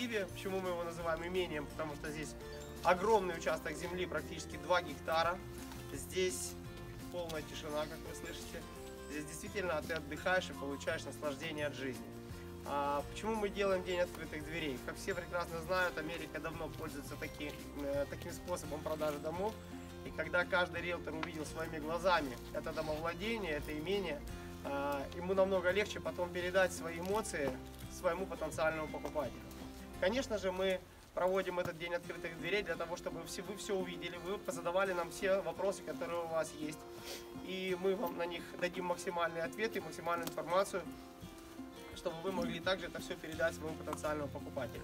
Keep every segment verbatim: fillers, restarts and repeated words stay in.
массиве. Почему мы его называем имением? Потому что здесь огромный участок земли, практически два гектара. Здесь полная тишина, как вы слышите. Здесь действительно ты отдыхаешь и получаешь наслаждение от жизни. А почему мы делаем День открытых дверей? Как все прекрасно знают, Америка давно пользуется таки, э, таким способом продажи домов. И когда каждый риэлтор увидел своими глазами это домовладение, это имение, э, ему намного легче потом передать свои эмоции своему потенциальному покупателю. Конечно же, мы проводим этот День открытых дверей для того, чтобы все, вы все увидели, вы позадавали нам все вопросы, которые у вас есть. И мы вам на них дадим максимальные ответы, максимальную информацию, чтобы вы могли также это все передать своему потенциальному покупателю.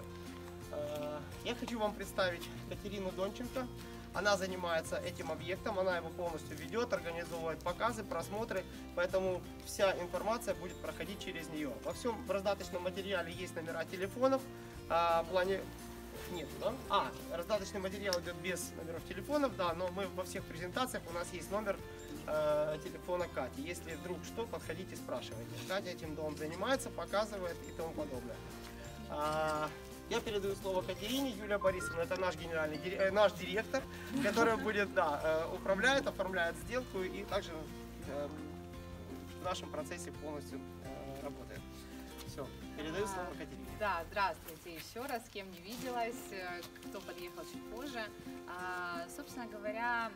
Я хочу вам представить Катерину Донченко. Она занимается этим объектом, она его полностью ведет, организовывает показы, просмотры, поэтому вся информация будет проходить через нее. Во всем раздаточном материале есть номера телефонов, в плане... Нет, да? А, раздаточный материал идет без номеров телефонов, да, но мы во всех презентациях, у нас есть номер э, телефона Кати. Если вдруг что, подходите, спрашивайте. Катя этим домом занимается, показывает и тому подобное. А, я передаю слово Катерине. Юлия Борисовна, это наш генеральный э, наш директор, который будет, да, э, управляет, оформляет сделку и также э, в нашем процессе полностью э, работает. Все, передаю слово Катерине. Да, здравствуйте еще раз, с кем не виделась, кто подъехал чуть позже. А, собственно говоря,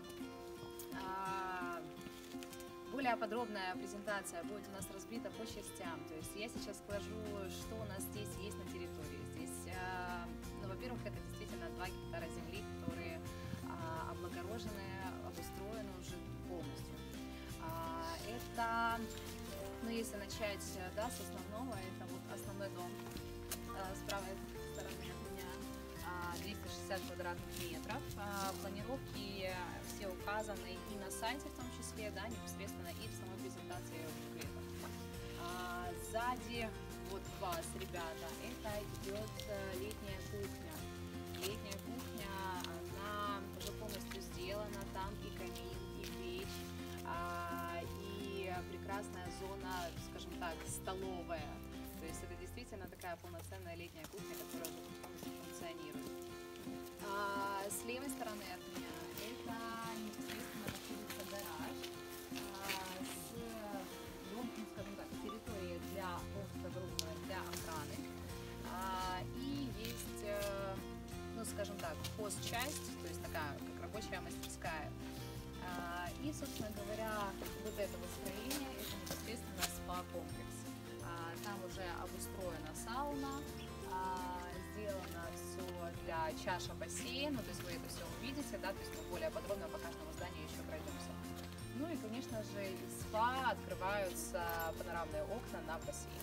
а, более подробная презентация будет у нас разбита по частям. То есть я сейчас скажу, что у нас здесь есть на территории. Здесь, а, ну, во-первых, это действительно два гектара земли, которые а, облагорожены, обустроены уже полностью. А, это, ну, если начать, да, с основного, это вот основной дом. С правой стороны от меня двести шестьдесят квадратных метров. Планировки все указаны и на сайте в том числе, да, непосредственно, и в самой презентации буклета. Сзади вот вас, ребята, это идет летняя кухня. Летняя кухня, она уже полностью сделана, там и камин, и печь, и прекрасная зона, скажем так, столовая. То есть это действительно такая полноценная летняя кухня, которая уже полностью функционирует. А, с левой стороны от меня это непосредственно находится гараж а, с емким, скажем так, территорией для полностью для охраны. А, и есть, ну, скажем так, хозчасть, то есть такая как рабочая мастерская. А, и, собственно говоря, вот это вот строение, это непосредственно спа-комплекс. Там уже обустроена сауна, сделано все для чаша бассейна, то есть вы это все увидите, да, то есть мы более подробно по каждому зданию еще пройдемся. Ну и, конечно же, из спа открываются панорамные окна на бассейн.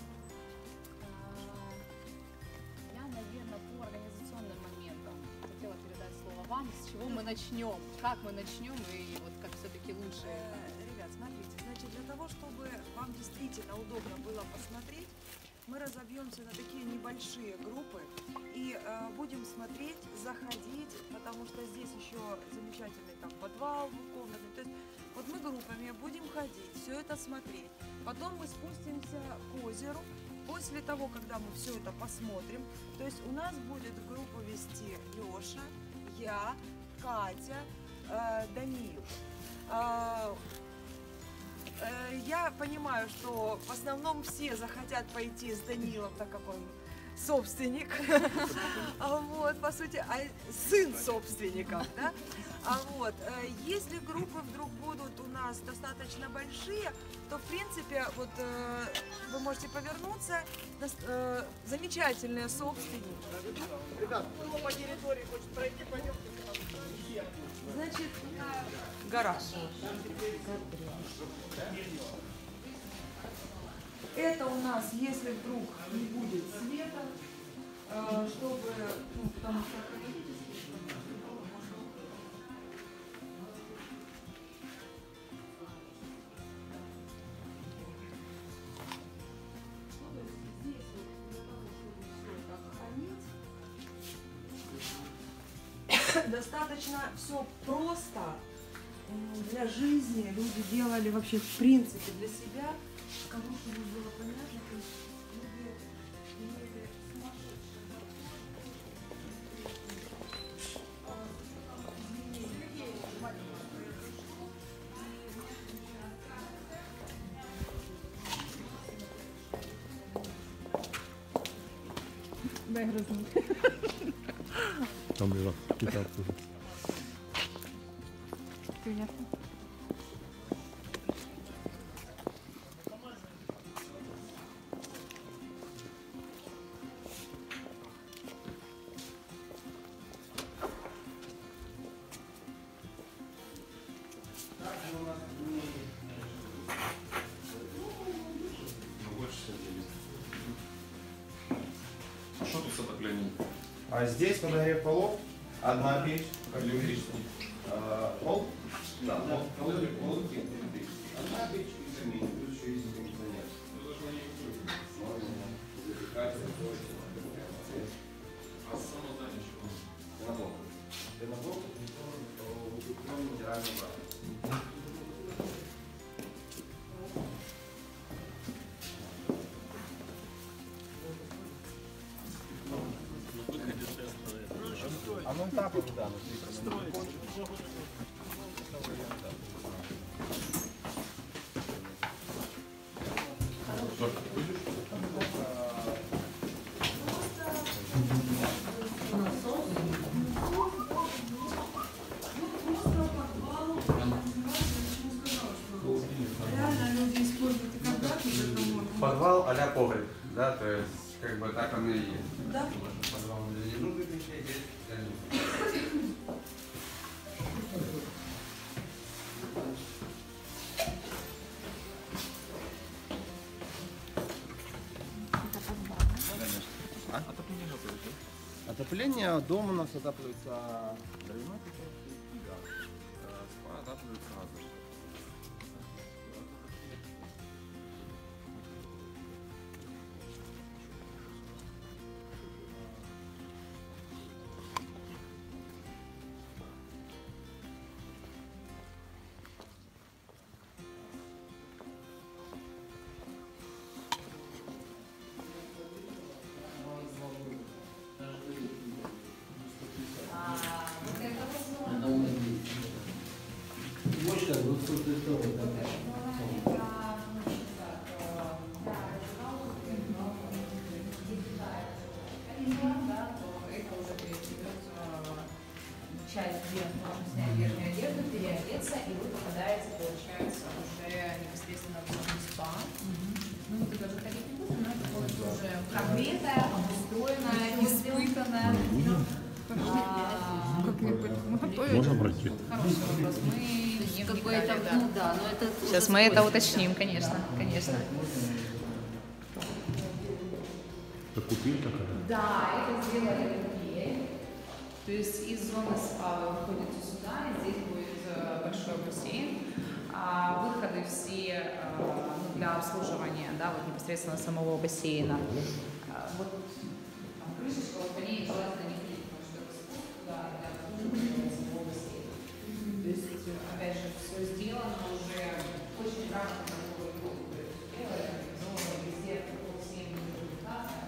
Я, наверное, по организационным моментам хотела передать слово вам, с чего мы начнем, как мы начнем и вот как все-таки лучше. Ребят, смотрите, значит, для того, чтобы вам действительно удобно было посмотреть, мы разобьемся на такие небольшие группы и э, будем смотреть, заходить, потому что здесь еще замечательный там подвал, комнаты. То есть вот мы группами будем ходить, все это смотреть. Потом мы спустимся к озеру. После того, когда мы все это посмотрим, то есть у нас будет группу вести Леша, я, Катя, э, Даниил. Э, Я понимаю, что в основном все захотят пойти с Данилом, так как он собственник, вот, по сути, а сын собственников, да? А вот, если группы вдруг будут у нас достаточно большие, то, в принципе, вот вы можете повернуться, замечательные собственники. Ребята, кто по территории хочет пройти, пойдемте. Значит, гараж. Это у нас, если вдруг не будет света, чтобы, ну, потому что достаточно все просто для жизни. Люди делали вообще в принципе для себя. Кому чтобы было понятно, то есть люди имели сумасшедшие доходы. Найгрозний. Там лежат китайцы. Понятно. А что тут с отоплением? А здесь подогрев полов, одна печь, как электрический. А, пол? Да, пол. Пол электрический. Одна печь и камин, плюс еще есть кондиционер. А само здание чего? Пеноблок. Пеноблок укреплен минеральным братом. А ну так вот, да, внутри. Реально люди используют и когда-то это можно. Подвал а-ля погреб, да, то есть как бы так оно и есть. Да. Подвал для ненужных вещей, есть для нужных. Отопление, дом у нас отапливается Дровяной котел и газ. Спа отапливается газом. Часть, где можно снять верхнюю одежду, переодеться, и вы попадаете, получается, уже непосредственно в зону спа. Ну, мы туда заходить не будем, но это будет уже прогретая, обустроенная, испытанная. Можно пройти? Хороший вопрос. Мы не Какой-то, вникали, да. ну да, но это... Сейчас мы это уточним, конечно, конечно. Так купили такая? Да, это сделали дверь. То есть из зоны спа вы выходите сюда, и здесь будет э, большой бассейн. А выходы все э, ну, для обслуживания, да, вот непосредственно самого бассейна. А, вот там крышечка, вот по ней желательно не ходить, потому что это спуск туда для обслуживания самого бассейна. То есть, опять же, все сделано уже очень грамотно, такое сделали, организовано везде по всем документациям.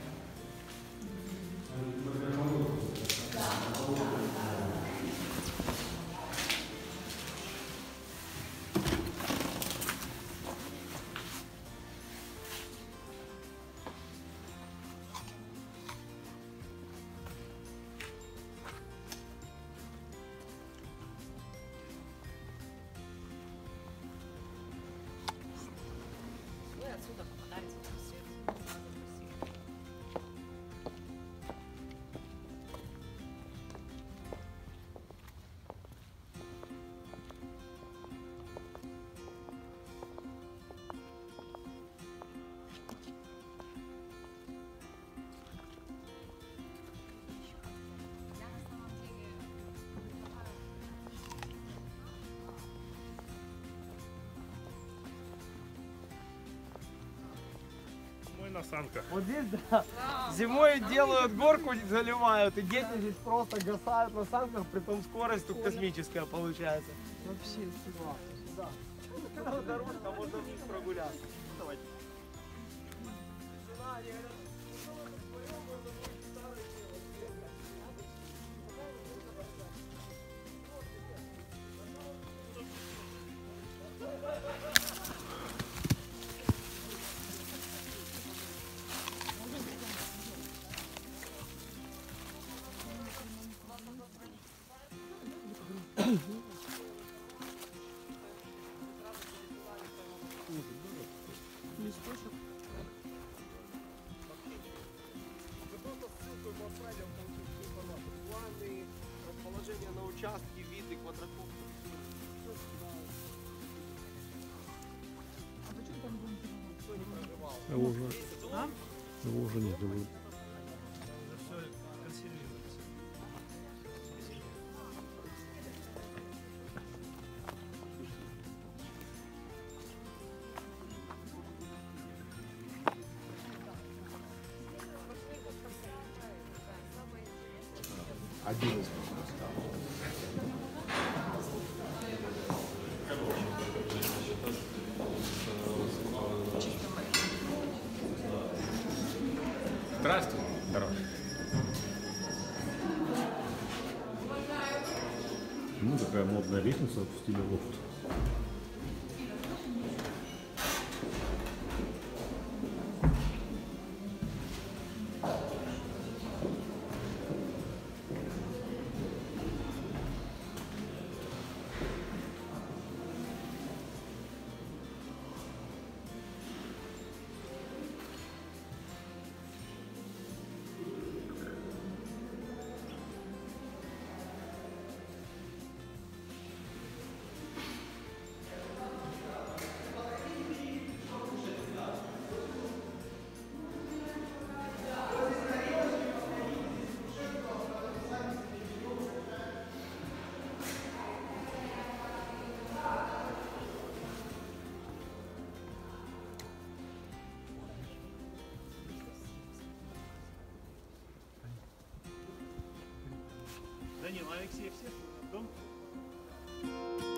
Вы отсюда попадаете в бассейн. Я на самом деле Мой на санках. Вот здесь, да, зимой делают горку, заливают, и дети здесь просто гасают на санках, при том скорость тут космическая получается. Вообще сюда. Да. Дорожка, можно вниз прогуляться. Давайте. такие виды квадрокоптера. Кто не проживал? Его уже, А? его уже нет. Его... Один из Здравствуй, дорогой. Ну, такая модная лестница в стиле лофт. Данил, Алексей, всех дом?